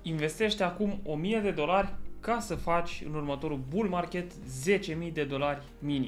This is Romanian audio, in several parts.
Investește acum $1000 ca să faci în următorul bull market $10.000 minim.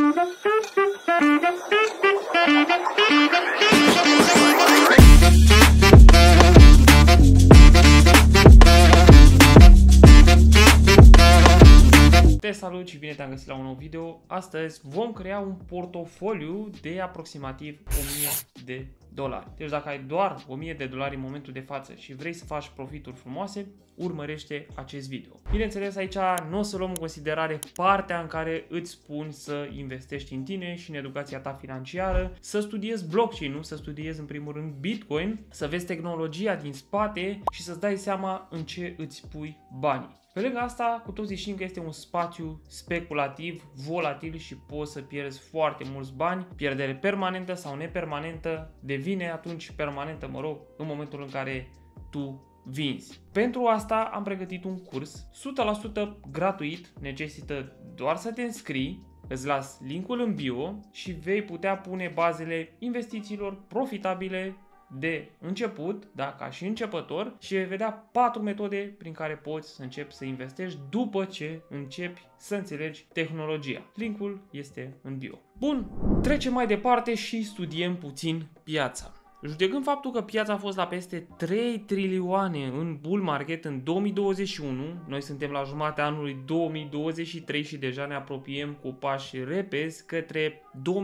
Te salut și bine te-am găsit la un nou video. Astăzi vom crea un portofoliu de aproximativ $1000. Deci dacă ai doar $1000 în momentul de față și vrei să faci profituri frumoase, urmărește acest video. Bineînțeles, aici nu o să luăm în considerare partea în care îți spun să investești în tine și în educația ta financiară, să studiezi blockchain-ul, să studiezi în primul rând Bitcoin, să vezi tehnologia din spate și să-ți dai seama în ce îți pui banii. Pe lângă asta, cu toții știm că este un spațiu speculativ, volatil și poți să pierzi foarte mulți bani. Pierdere permanentă sau nepermanentă devine atunci permanentă, în momentul în care tu vinzi. Pentru asta am pregătit un curs 100% gratuit, necesită doar să te înscrii. Îți las linkul în bio și vei putea pune bazele investițiilor profitabile de început, da, ca și începător, și vei vedea 4 metode prin care poți să începi să investești după ce începi să înțelegi tehnologia. Linkul este în bio. Bun, trecem mai departe și studiem puțin piața. Judecând faptul că piața a fost la peste 3 trilioane în bull market în 2021, noi suntem la jumatea anului 2023 și deja ne apropiem cu pași repezi către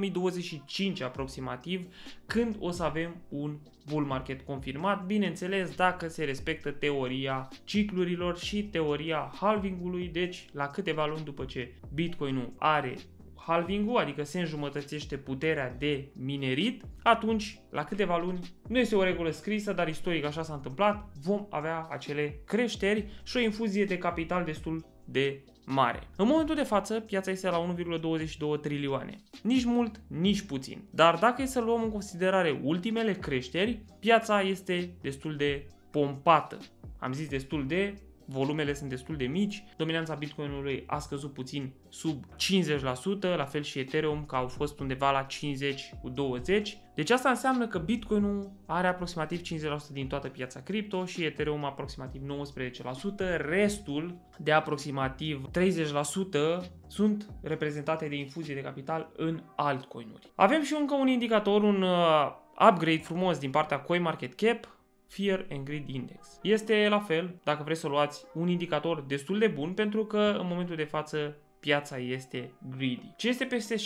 2025 aproximativ, când o să avem un bull market confirmat, bineînțeles dacă se respectă teoria ciclurilor și teoria halvingului, deci la câteva luni după ce Bitcoin-ul are halving-ul, adică se înjumătățește puterea de minerit, atunci, la câteva luni, nu este o regulă scrisă, dar istoric așa s-a întâmplat, vom avea acele creșteri și o infuzie de capital destul de mare. În momentul de față, piața este la 1,22 trilioane. Nici mult, nici puțin. Dar dacă e să luăm în considerare ultimele creșteri, piața este destul de pompată. Am zis destul de... Volumele sunt destul de mici, dominanța Bitcoinului a scăzut puțin sub 50%, la fel și Ethereum, că au fost undeva la 50-20%. Deci asta înseamnă că Bitcoinul are aproximativ 50% din toată piața cripto și Ethereum aproximativ 19%, restul de aproximativ 30% sunt reprezentate de infuzie de capital în altcoinuri. Avem și încă un indicator, un upgrade frumos din partea CoinMarketCap, Fear and Greed Index. Este la fel, dacă vreți să luați, un indicator destul de bun, pentru că în momentul de față piața este greedy. Ce este peste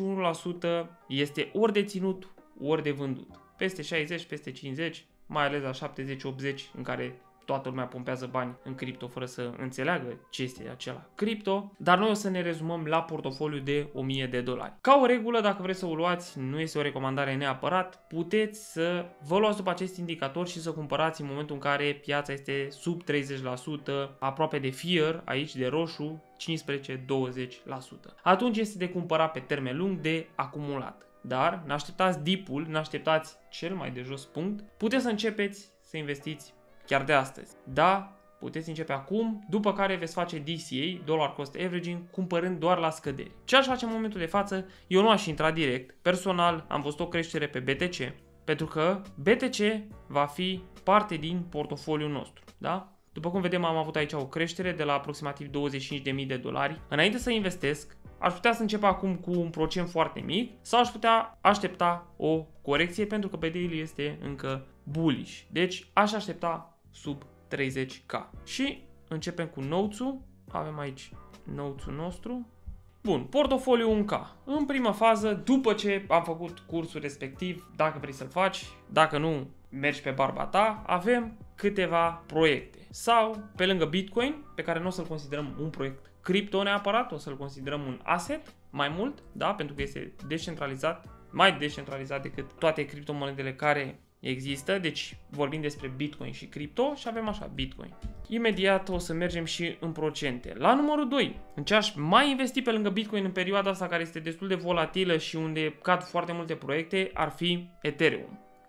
61% este ori de ținut, ori de vândut. Peste 60, peste 50, mai ales la 70-80, în care toată lumea pompează bani în cripto fără să înțeleagă ce este acela cripto, dar noi o să ne rezumăm la portofoliu de $1000. Ca o regulă, dacă vreți să o luați, nu este o recomandare neapărat, puteți să vă luați după acest indicator și să cumpărați în momentul în care piața este sub 30%, aproape de fear, aici de roșu, 15-20%. Atunci este de cumpărat pe termen lung, de acumulat. Dar n-așteptați dip-ul, n-așteptați cel mai de jos punct, puteți să începeți să investiți chiar de astăzi. Da, puteți începe acum, după care veți face DCA, Dollar Cost Averaging, cumpărând doar la scădere. Ce aș face în momentul de față? Eu nu aș intra direct. Personal, am văzut o creștere pe BTC, pentru că BTC va fi parte din portofoliul nostru. Da? După cum vedem, am avut aici o creștere de la aproximativ $25.000. Înainte să investesc, aș putea să încep acum cu un procent foarte mic sau aș putea aștepta o corecție, pentru că pe daily este încă bullish. Deci aș aștepta sub 30k. Și începem cu notes-ul. Avem aici notes-ul nostru. Bun, portofoliu 1K. În prima fază, după ce am făcut cursul respectiv, dacă vrei să-l faci, dacă nu, mergi pe barba ta, avem câteva proiecte. Sau, pe lângă Bitcoin, pe care nu o să-l considerăm un proiect cripto neapărat, o să-l considerăm un asset mai mult, da, pentru că este descentralizat, mai descentralizat decât toate criptomonedele care există, deci vorbim despre Bitcoin și cripto și avem așa Bitcoin. Imediat o să mergem și în procente. La numărul 2, în ce aș mai investi pe lângă Bitcoin în perioada asta care este destul de volatilă și unde cad foarte multe proiecte, ar fi Ethereum.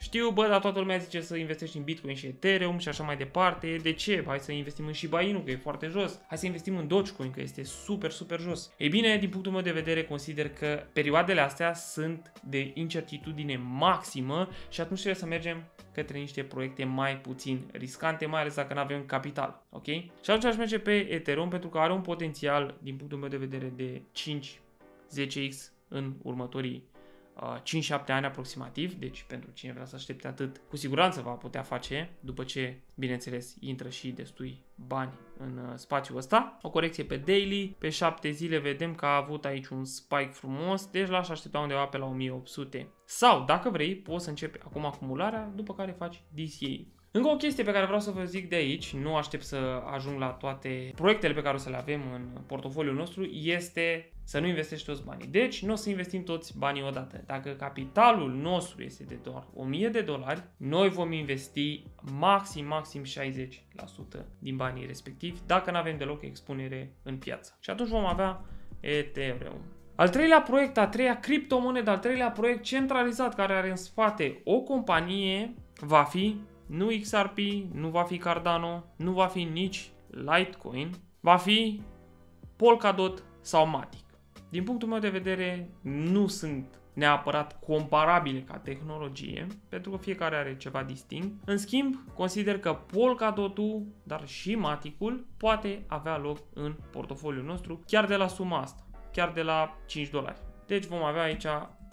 Știu, bă, dar toată lumea zice să investești în Bitcoin și Ethereum și așa mai departe. De ce? Hai să investim în Shiba Inu, că e foarte jos. Hai să investim în Dogecoin, că este super, super jos. Ei bine, din punctul meu de vedere, consider că perioadele astea sunt de incertitudine maximă și atunci trebuie să mergem către niște proiecte mai puțin riscante, mai ales dacă nu avem capital. Ok? Și atunci aș merge pe Ethereum pentru că are un potențial, din punctul meu de vedere, de 5-10x în următorii 5-7 ani aproximativ, deci pentru cine vrea să aștepte atât, cu siguranță va putea face, după ce, bineînțeles, intră și destui bani în spațiul ăsta. O corecție pe daily, pe 7 zile vedem că a avut aici un spike frumos, deci l-aș aștepta undeva pe la 1800. Sau, dacă vrei, poți să începi acum acumularea, după care faci DCA. Încă o chestie pe care vreau să vă zic de aici, nu aștept să ajung la toate proiectele pe care o să le avem în portofoliul nostru, este să nu investești toți banii. Deci, nu o să investim toți banii odată. Dacă capitalul nostru este de doar $1000, noi vom investi maxim 60% din banii respectivi, dacă nu avem deloc expunere în piață. Și atunci vom avea Ethereum. Al treilea proiect, a treia criptomonedă, al treilea proiect centralizat care are în spate o companie va fi nu XRP, nu va fi Cardano, nu va fi nici Litecoin, va fi Polkadot sau Matic. Din punctul meu de vedere, nu sunt neapărat comparabile ca tehnologie, pentru că fiecare are ceva distinct. În schimb, consider că Polkadotul, dar și Maticul, poate avea loc în portofoliul nostru, chiar de la suma asta, chiar de la $5. Deci vom avea aici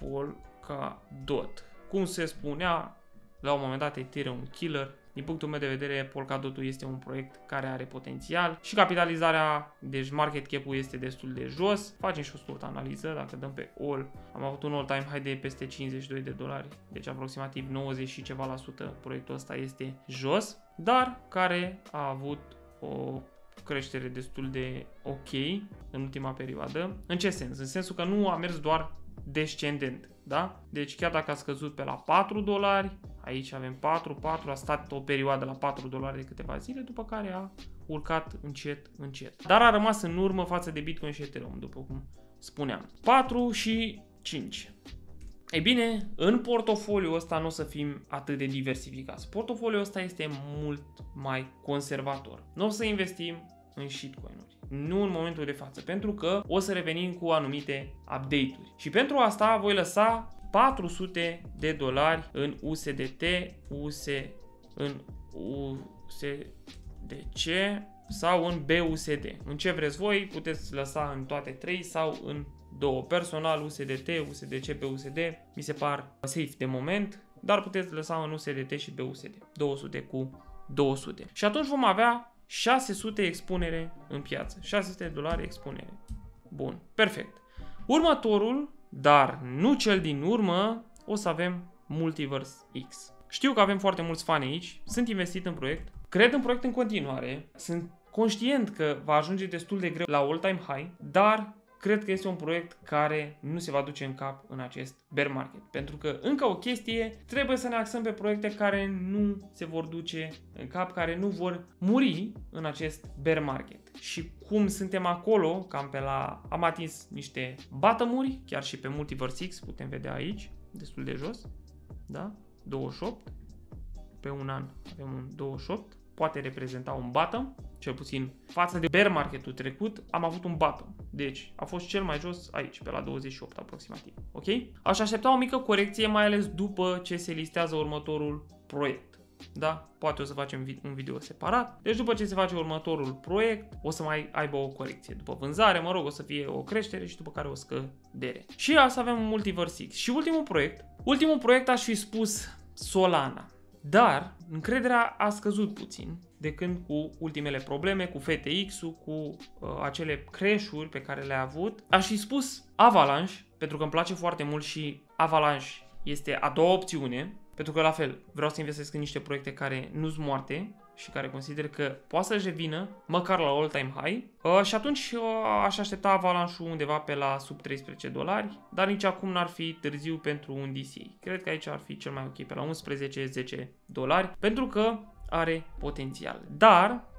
Polkadot. Cum se spunea la un moment dat, Ethereum Killer. Din punctul meu de vedere, Polkadotul este un proiect care are potențial și capitalizarea, deci market cap-ul este destul de jos. Facem și o scurtă analiză, dacă dăm pe all, am avut un all-time high de peste $52, deci aproximativ 90 și ceva la sută proiectul ăsta este jos, dar care a avut o creștere destul de ok în ultima perioadă. În ce sens? În sensul că nu a mers doar descendent, da? Deci chiar dacă a scăzut pe la $4, aici avem 4, a stat o perioadă la $4 de câteva zile, după care a urcat încet. Dar a rămas în urmă față de Bitcoin și Ethereum, după cum spuneam. 4 și 5. Ei bine, în portofoliul ăsta nu o să fim atât de diversificați. Portofoliul ăsta este mult mai conservator. Nu o să investim în shitcoin-uri. Nu în momentul de față, pentru că o să revenim cu anumite update-uri. Și pentru asta voi lăsa $400 în USDT, în USDC sau în BUSD. În ce vreți voi, puteți lăsa în toate trei sau în două. Personal, USDT, USDC, BUSD, mi se par safe de moment, dar puteți lăsa în USDT și BUSD. 200 cu 200. Și atunci vom avea 600 expunere în piață. $600 expunere. Bun, perfect. Următorul, dar nu cel din urmă, o să avem Multiverse X. Știu că avem foarte mulți fani aici, sunt investit în proiect, cred în proiect în continuare, sunt conștient că va ajunge destul de greu la all-time high, dar cred că este un proiect care nu se va duce în cap în acest bear market. Pentru că, încă o chestie, trebuie să ne axăm pe proiecte care nu se vor duce în cap, care nu vor muri în acest bear market. Și cum suntem acolo, cam pe la... am atins niște bottom-uri, chiar și pe Multiverse X, putem vedea aici, destul de jos, da? 28, pe un an avem un 28, poate reprezenta un bottom, cel puțin față de bear marketul trecut, am avut un bottom. Deci a fost cel mai jos aici, pe la 28 aproximativ. Ok? Aș aștepta o mică corecție, mai ales după ce se listează următorul proiect. Da? Poate o să facem un video separat. Deci după ce se face următorul proiect, o să mai aibă o corecție. După vânzare, mă rog, o să fie o creștere și după care o scădere. Și să avem un Multiverse X. Și ultimul proiect aș fi spus Solana. Dar încrederea a scăzut puțin de când cu ultimele probleme, cu FTX-ul, cu acele crash-uri pe care le-a avut. Aș fi spus Avalanche, pentru că îmi place foarte mult și Avalanche este a doua opțiune, pentru că la fel vreau să investesc în niște proiecte care nu sunt moarte și care consider că poate să-și revină măcar la all-time high. Și atunci aș aștepta Avalanche-ul undeva pe la sub $13, dar nici acum n-ar fi târziu pentru un DCA. Cred că aici ar fi cel mai ok, pe la $11-10, pentru că are potențial. Dar,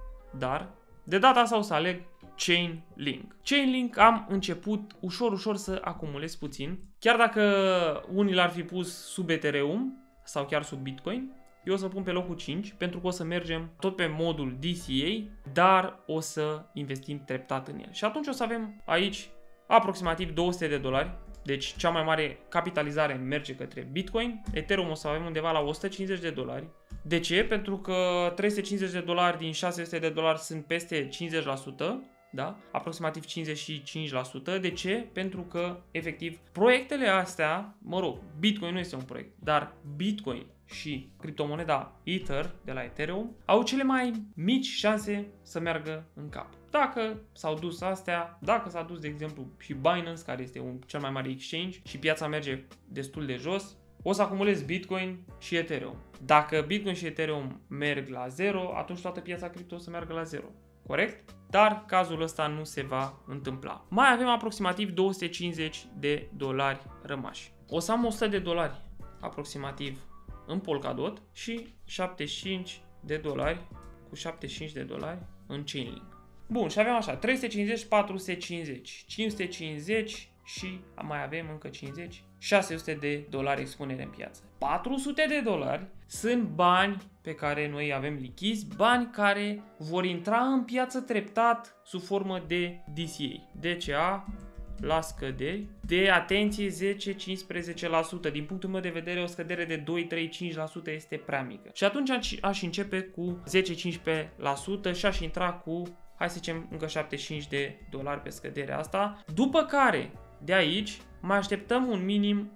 de data asta o să aleg Chainlink. Chainlink am început ușor să acumulez puțin. Chiar dacă unii l-ar fi pus sub Ethereum sau chiar sub Bitcoin, eu o să pun pe locul 5 pentru că o să mergem tot pe modul DCA, dar o să investim treptat în el. Și atunci o să avem aici aproximativ $200, deci cea mai mare capitalizare merge către Bitcoin. Ethereum o să avem undeva la $150. De ce? Pentru că $350 din $600 sunt peste 50%. Da? Aproximativ 55%. De ce? Pentru că, efectiv, proiectele astea, mă rog, Bitcoin nu este un proiect, dar Bitcoin și criptomoneda Ether de la Ethereum au cele mai mici șanse să meargă în cap. Dacă s-au dus astea, dacă s-a dus, de exemplu, și Binance, care este cel mai mare exchange și piața merge destul de jos, o să acumulezi Bitcoin și Ethereum. Dacă Bitcoin și Ethereum merg la 0, atunci toată piața cripto o să meargă la 0. Corect? Dar cazul ăsta nu se va întâmpla. Mai avem aproximativ $250 rămași. O să am $100 aproximativ în Polkadot și $75 cu $75 în Chainlink. Bun, și avem așa, 350, 450, 550 și mai avem încă 50, $600 expunere în piață. $400 sunt bani pe care noi avem lichizi, bani care vor intra în piață treptat sub formă de DCA. DCA la scăderi de, atenție, 10-15%. Din punctul meu de vedere, o scădere de 2-3-5% este prea mică. Și atunci aș începe cu 10-15% și aș intra cu, hai să zicem, încă $75 pe scăderea asta. După care, de aici, mai așteptăm un minim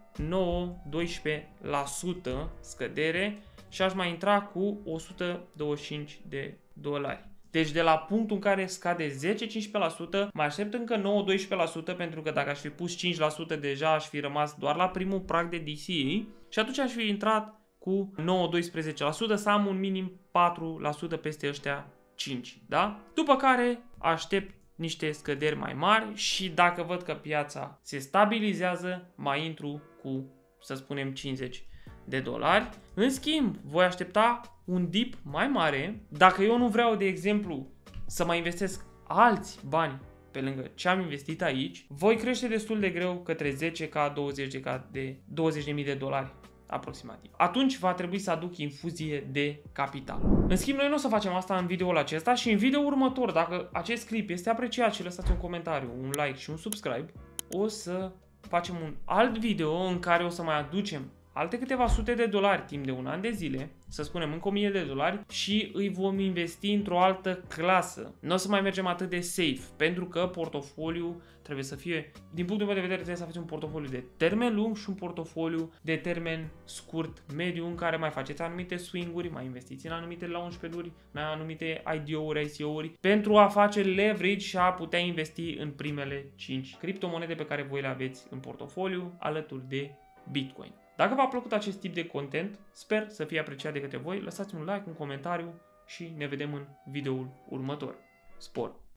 9-12% scădere și aș mai intra cu $125. Deci de la punctul în care scade 10-15%, mai aștept încă 9-12% pentru că dacă aș fi pus 5% deja aș fi rămas doar la primul prag de DCA și atunci aș fi intrat cu 9-12% să am un minim 4% peste ăștia 5, da? După care aștept niște scăderi mai mari și dacă văd că piața se stabilizează, mai intru cu, să spunem, $50. În schimb, voi aștepta un dip mai mare. Dacă eu nu vreau, de exemplu, să mai investesc alți bani pe lângă ce am investit aici, voi crește destul de greu către 10k, 20k, de $20.000 aproximativ. Atunci va trebui să aduc infuzie de capital. În schimb, noi nu o să facem asta în videoul acesta și în videoul următor, dacă acest clip este apreciat și lăsați un comentariu, un like și un subscribe, o să facem un alt video în care o să mai aducem alte câteva sute de dolari timp de un an de zile, să spunem încă $1000 și îi vom investi într-o altă clasă. Nu o să mai mergem atât de safe, pentru că portofoliul trebuie să fie, din punctul meu de vedere, trebuie să faceți un portofoliu de termen lung și un portofoliu de termen scurt, mediu, în care mai faceți anumite swing-uri, mai investiți în anumite launchpad-uri, în anumite IDO-uri, ICO-uri, pentru a face leverage și a putea investi în primele 5 criptomonede pe care voi le aveți în portofoliu, alături de Bitcoin. Dacă v-a plăcut acest tip de content, sper să fie apreciat de către voi, lăsați un like, un comentariu și ne vedem în videoul următor. Spor!